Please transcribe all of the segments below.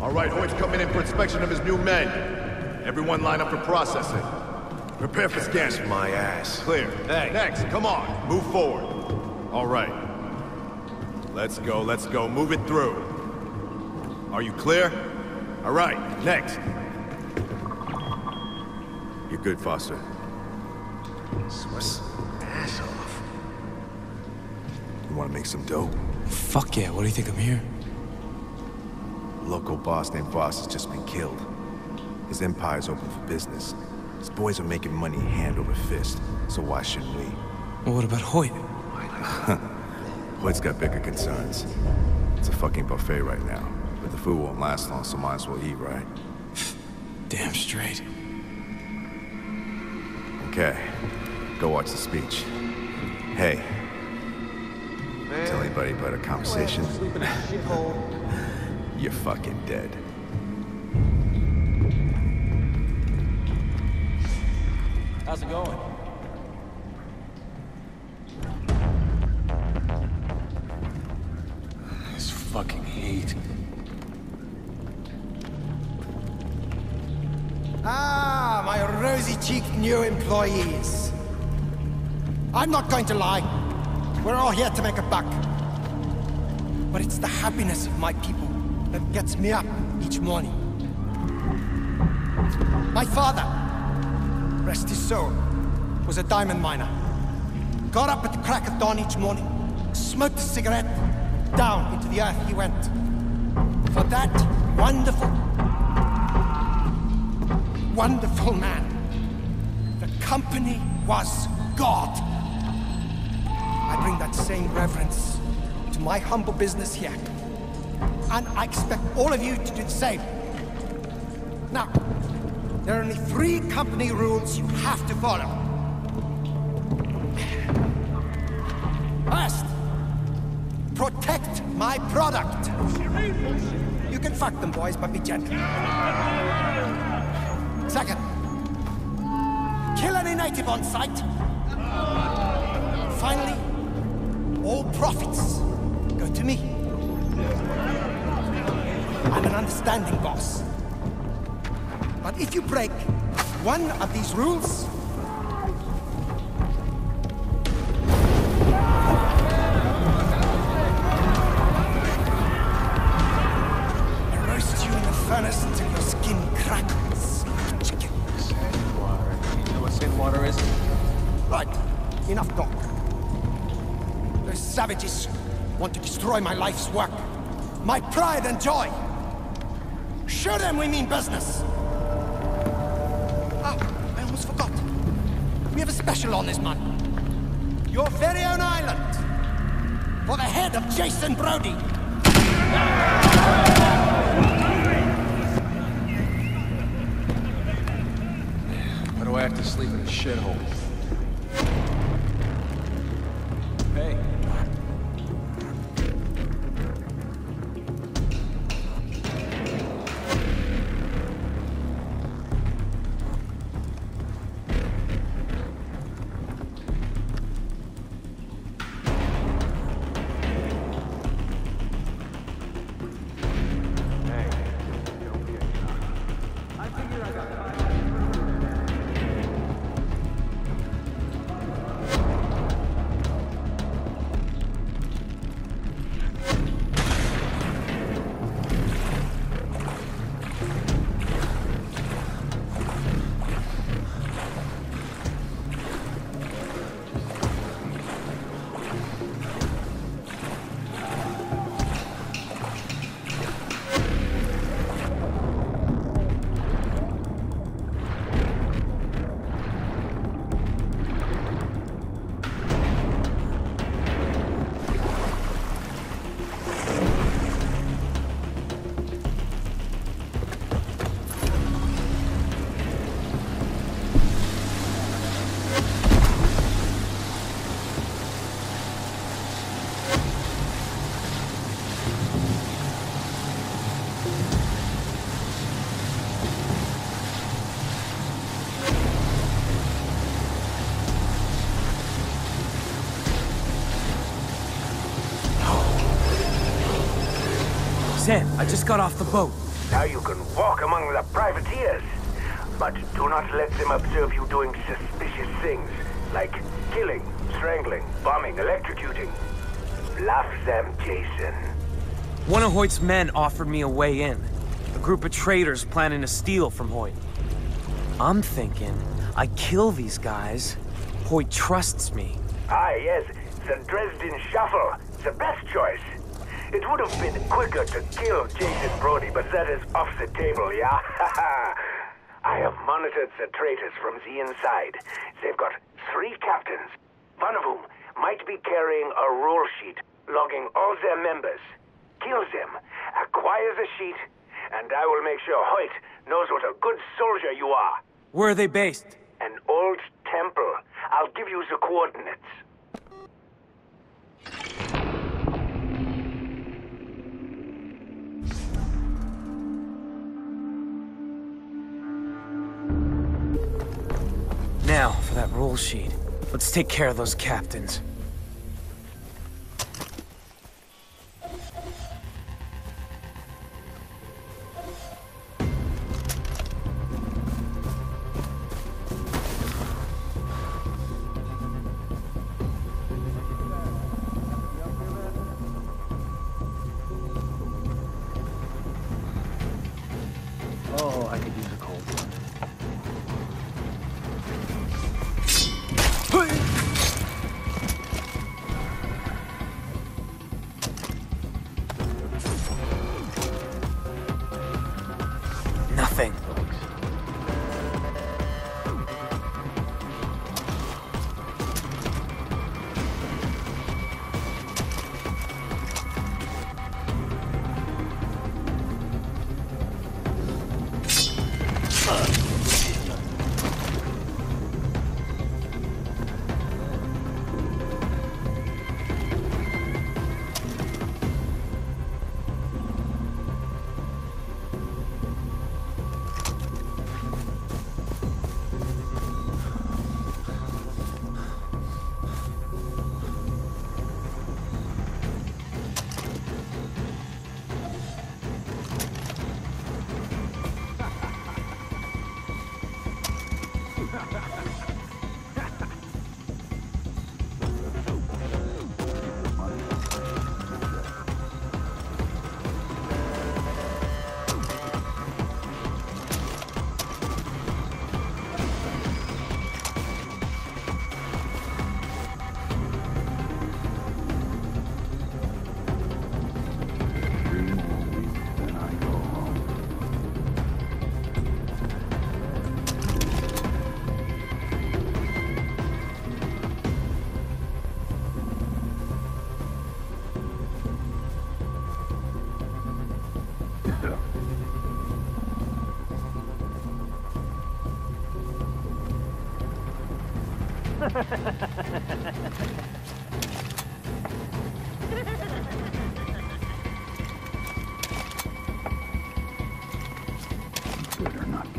All right, Hoyt's coming in for inspection of his new men. Everyone line up for processing. Prepare for scanning. Kiss my ass. Clear. Hey. Next, come on. Move forward. All right. Let's go, let's go. Move it through. Are you clear? All right, next. You're good, Foster. Swiss ass off. You want to make some dough? Fuck yeah, what do you think I'm here? Local boss named Voss has just been killed. His empire's open for business. His boys are making money hand over fist, so why shouldn't we? Well, what about Hoyt? Hoyt's got bigger concerns. It's a fucking buffet right now, but the food won't last long, so might as well eat, right? Damn straight. Okay, go watch the speech. Hey, Man, tell anybody about a conversation? sleep in a shithole. You're fucking dead. How's it going? This fucking heat. Ah, my rosy-cheeked new employees. I'm not going to lie. We're all here to make a buck. But it's the happiness of my people that gets me up each morning. My father, rest his soul, was a diamond miner. Got up at the crack of dawn each morning, smoked a cigarette, down into the earth he went. For that wonderful man, the company was God. I bring that same reverence to my humble business here. And I expect all of you to do the same. Now, there are only 3 company rules you have to follow. First, protect my product. You can fuck them, boys, but be gentle. Second, kill any native on sight. Finally, all profits go to me. I'm an understanding boss. But if you break one of these rules, I roast you in the furnace until your skin crackles like chicken. Sandwater. You know what sandwater is? Right, enough talk. Those savages want to destroy my life's work, my pride and joy. Show them we mean business. Ah, I almost forgot. We have a special on this man. Your very own island. For the head of Jason Brody. Why do I have to sleep in a shithole? Hey. Zed, I just got off the boat. how you can walk among the privateers. But do not let them observe you doing suspicious things, like killing, strangling, bombing, electrocuting. Bluff them, Jason. One of Hoyt's men offered me a way in. A group of traitors planning to steal from Hoyt. I'm thinking, I kill these guys. Hoyt trusts me. Ah, yes, the Dresden Shuffle. The best choice. It would have been quicker to kill Jason Brody, but that is off the table, yeah? I have monitored the traitors from the inside. They've got 3 captains, one of whom might be carrying a rule sheet logging all their members. Kill them, acquire the sheet, and I will make sure Hoyt knows what a good soldier you are. Where are they based? An old temple. I'll give you the coordinates. Now, for that roll sheet. Let's take care of those captains. Oh, I could use a cold one. Nothing. Good or not.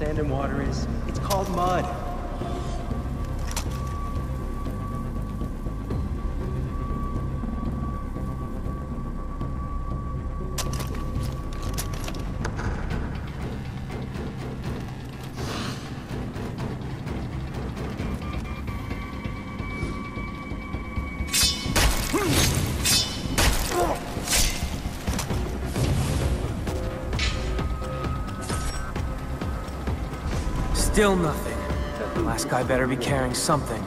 sand and water is? It's called mud. Still nothing. Last guy better be carrying something.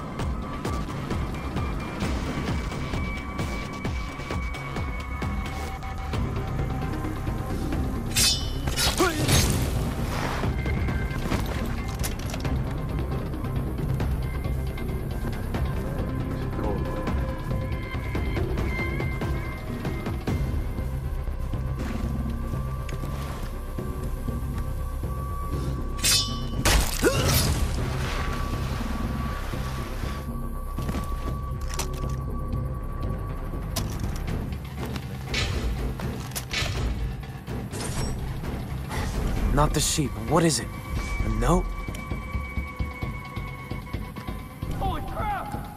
Not the sheep. What is it? A note? Holy crap!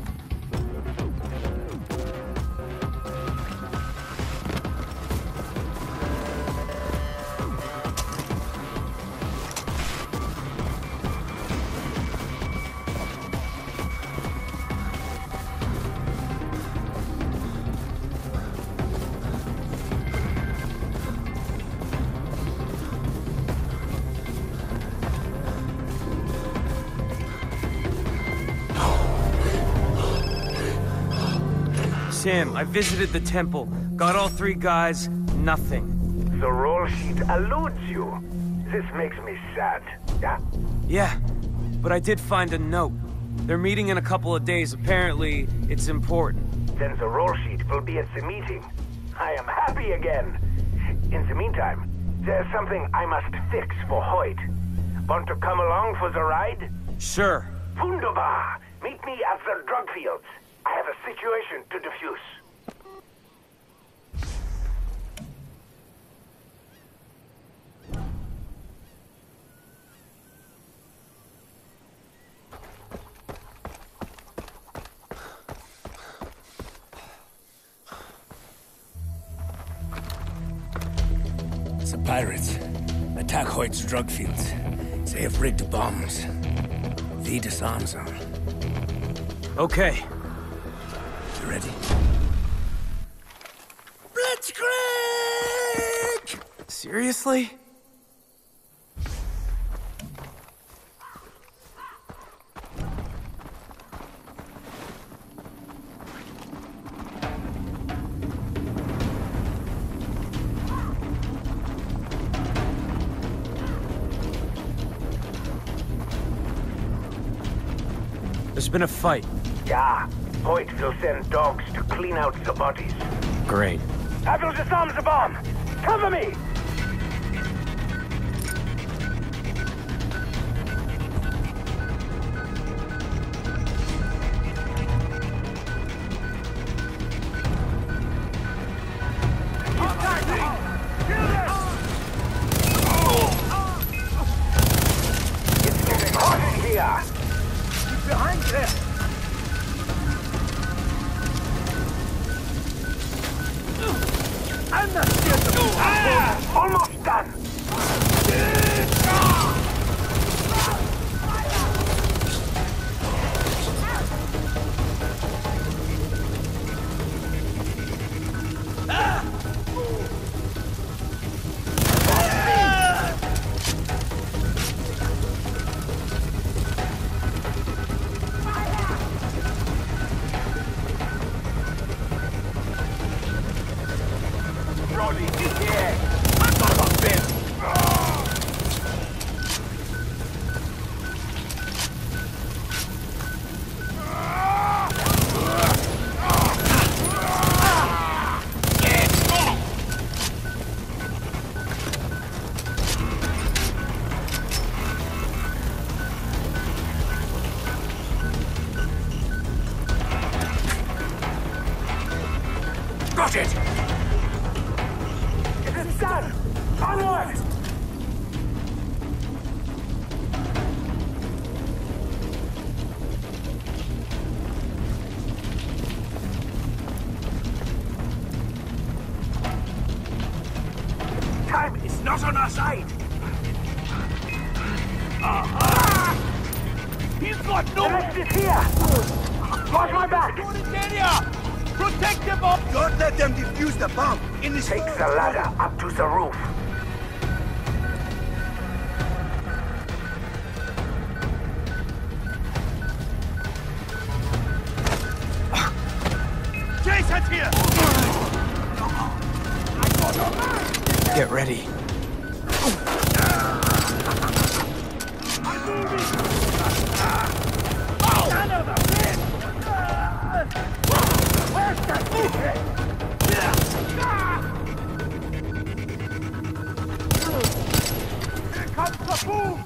Tim, I visited the temple. Got all 3 guys, nothing. The roll sheet eludes you. This makes me sad, yeah? Yeah, but I did find a note. They're meeting in a couple of days. Apparently, it's important. Then the roll sheet will be at the meeting. I am happy again. In the meantime, there's something I must fix for Hoyt. Want to come along for the ride? Sure. Wunderbar! Meet me at the drug fields. I have a situation to defuse. The pirates attack Hoyt's drug fields. They have rigged bombs. The disarm zone. Okay. You ready? Blitzkrieg! Seriously? There's been a fight. Yeah. Hoyt will send dogs to clean out the bodies. Great. I will disarm the bomb! Cover me! It's getting hot in here! Behind there! I'm not scared of you! Almost done! Brody, get here! I'm not a bitch! Got it! It's done! Onward! aside! He's got no... The rest is here! Watch my back! area! Protect them all! Don't let them defuse the bomb! In this... Take the ladder up to the roof. Jason's here! Get ready. Here comes the boom!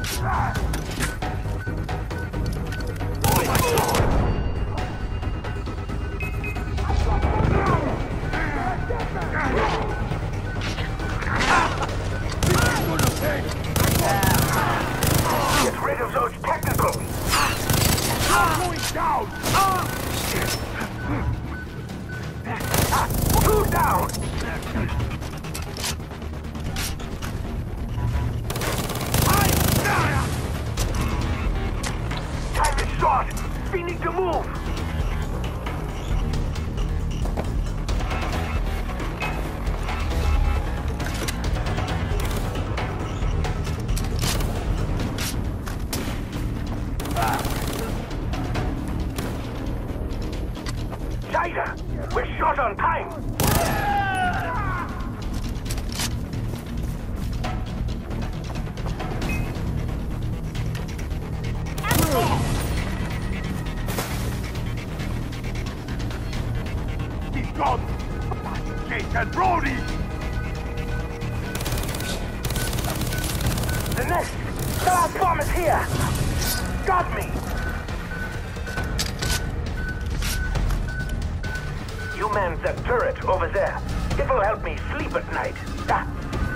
Get rid of those technicals! Going down! Two down! Time is short! We need to move! Scheiße! We're short on time! He's gone! Jason Brody! The next! The last bomb is here! Got me! You man that turret over there. It will help me sleep at night. Ah.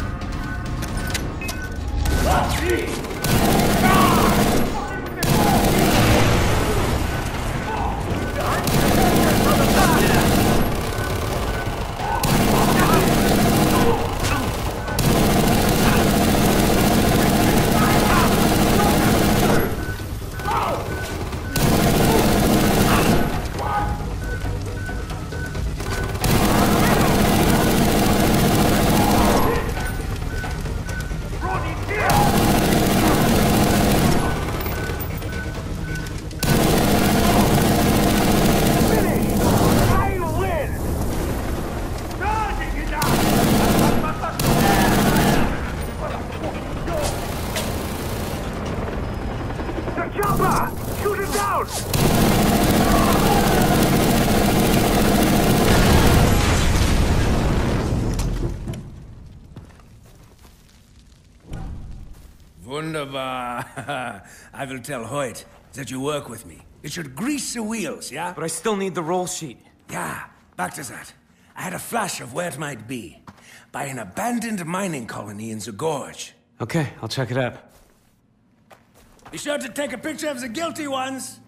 Wunderbar. I will tell Hoyt that you work with me. It should grease the wheels, yeah? But I still need the roll sheet. Yeah, back to that. I had a flash of where it might be. By an abandoned mining colony in the gorge. Okay, I'll check it out. Be sure to take a picture of the guilty ones.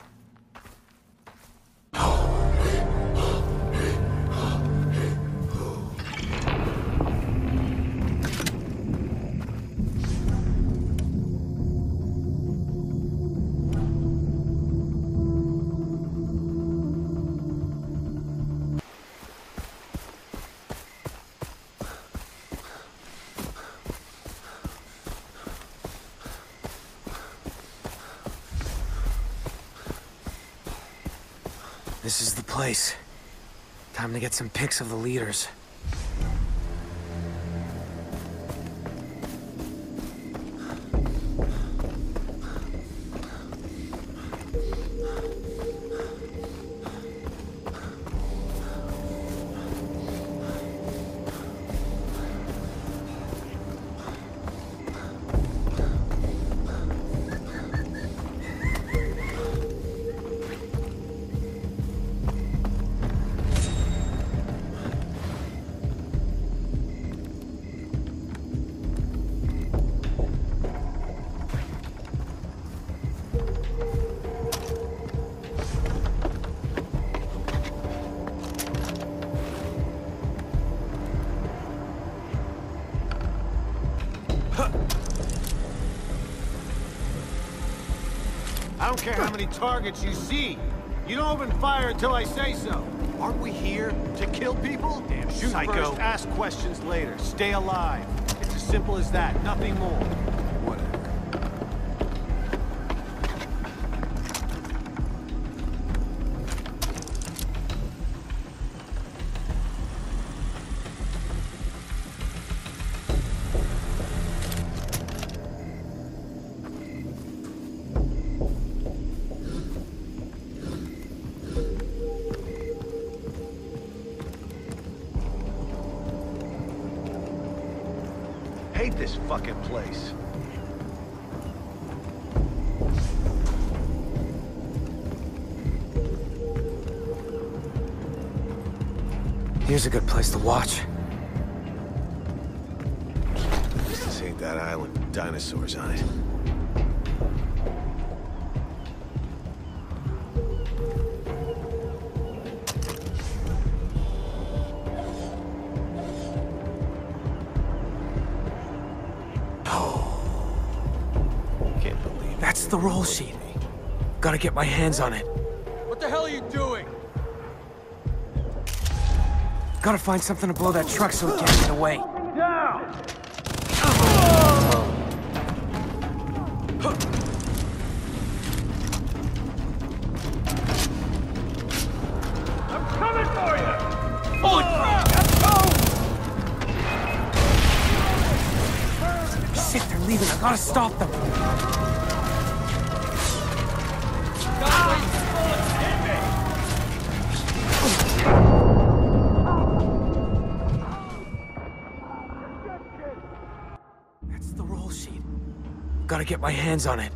This is the place. Time to get some pics of the leaders. don't care how many targets you see. You don't open fire until I say so. Aren't we here to kill people? Damn Shoot psycho. first, ask questions later. Stay alive. It's as simple as that, nothing more. Whatever. Hate this fucking place. Here's a good place to watch. This ain't that island with dinosaurs on it. That's the roll sheet. Gotta get my hands on it. What the hell are you doing? Gotta find something to blow that truck so it can't get away. Down! I'm coming for you! Holy crap! Shit, they're leaving. I gotta stop them. That's the roll sheet. Gotta get my hands on it.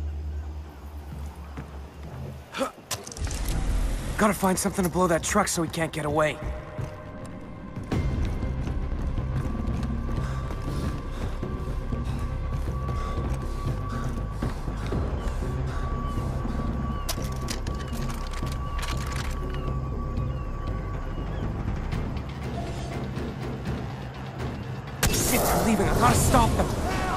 Gotta find something to blow that truck so he can't get away. Shit, they're leaving. I gotta stop them.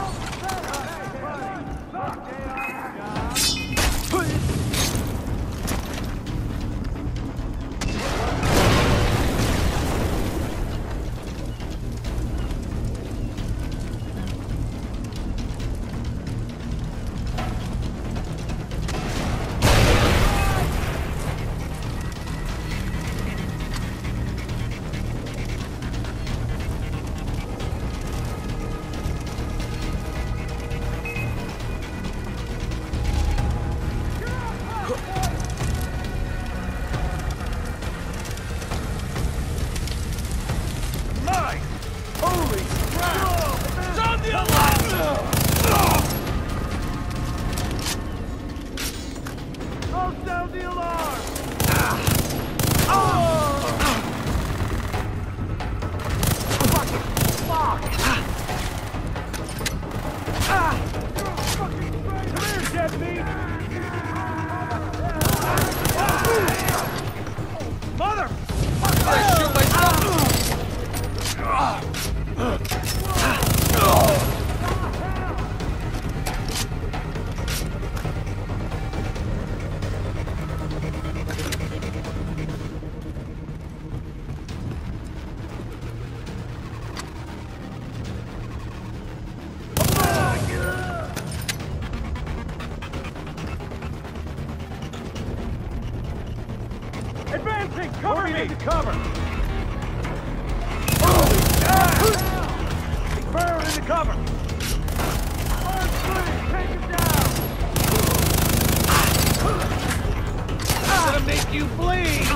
Advancing! Cover me! Cover! Burn into cover! Take him down! I'm gonna make you bleed!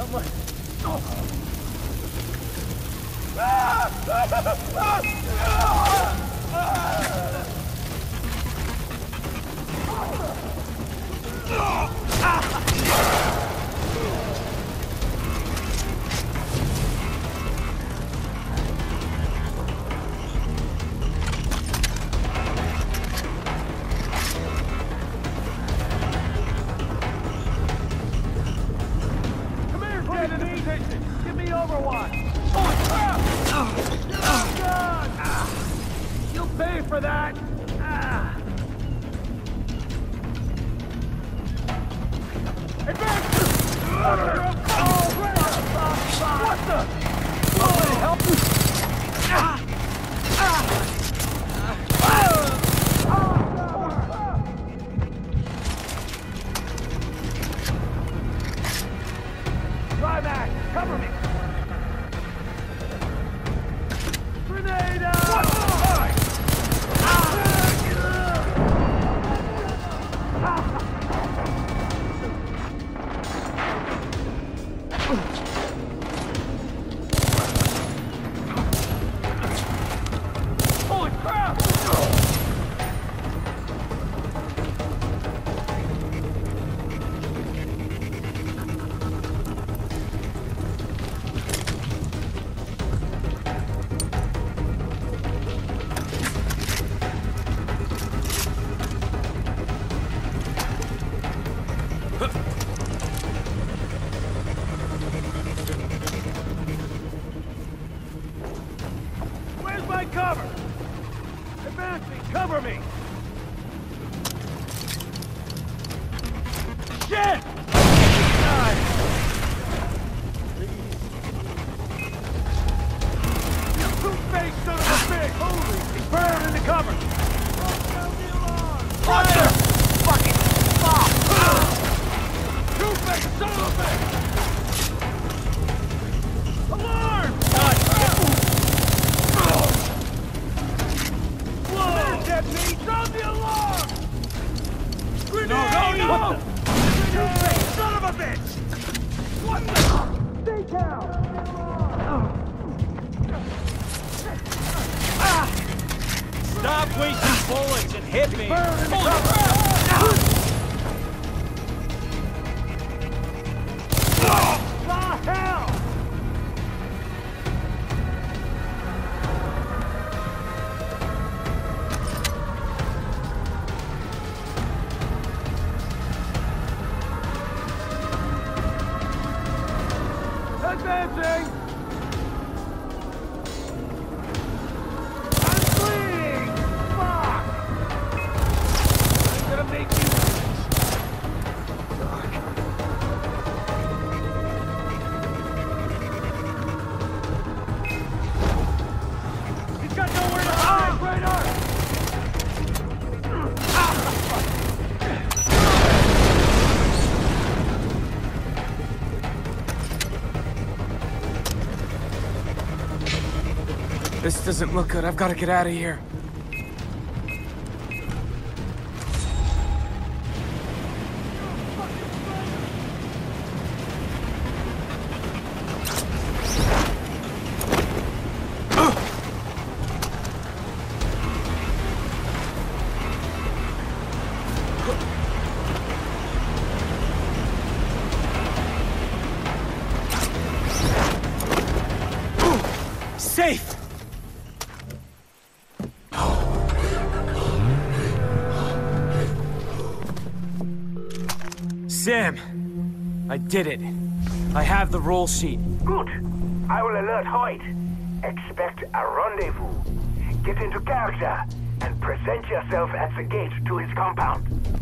someone. Give me Overwatch! Oh, crap! Oh, God! You'll pay for that! Advance! Oh, what the? Somebody help me! Try back! Cover me! Grenade out! Holy crap! Where's my cover? Advancing, cover me! Shit! God. You two-faced son of a bitch! Holy, he's burned in the cover! Fire! Fucking fuck! Two-faced son of a bitch! Alarm! Whoa! Dead meat! Sound the alarm! Grenade! No! You son of a bitch! What the? Stay down! Stop wasting bullets and hit me! Holy the hell! Advancing! I'm bleeding! Fuck! I'm gonna make you... He's got nowhere to hide! Radar! This doesn't look good. I've got to get out of here. Safe! Sam, I did it. I have the roll sheet. Good. I will alert Hoyt. Expect a rendezvous. Get into character and present yourself at the gate to his compound.